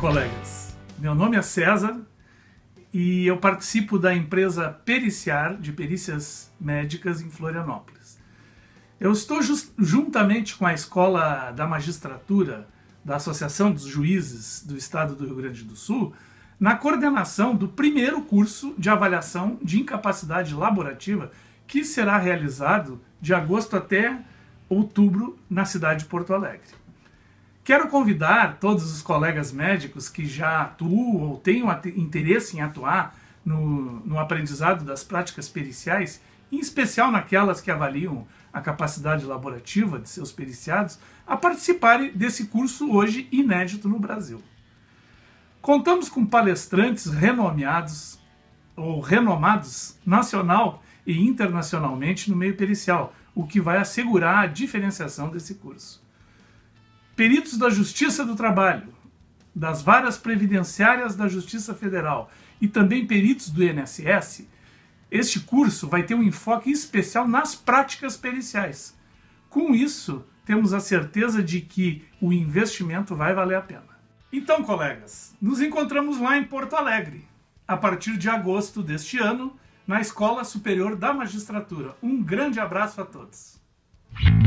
colegas, meu nome é César e eu participo da empresa Periciar, de perícias médicas em Florianópolis. Eu estou juntamente com a Escola da Magistratura da Associação dos Juízes do Estado do Rio Grande do Sul na coordenação do primeiro curso de avaliação de incapacidade laborativa que será realizado de agosto até outubro na cidade de Porto Alegre. Quero convidar todos os colegas médicos que já atuam ou tenham interesse em atuar no aprendizado das práticas periciais, em especial naquelas que avaliam a capacidade laborativa de seus periciados, a participarem desse curso hoje inédito no Brasil. Contamos com palestrantes renomados nacional e internacionalmente no meio pericial, o que vai assegurar a diferenciação desse curso. Peritos da Justiça do Trabalho, das varas previdenciárias da Justiça Federal e também peritos do INSS, este curso vai ter um enfoque especial nas práticas periciais. Com isso, temos a certeza de que o investimento vai valer a pena. Então, colegas, nos encontramos lá em Porto Alegre, a partir de agosto deste ano, na Escola Superior da Magistratura. Um grande abraço a todos.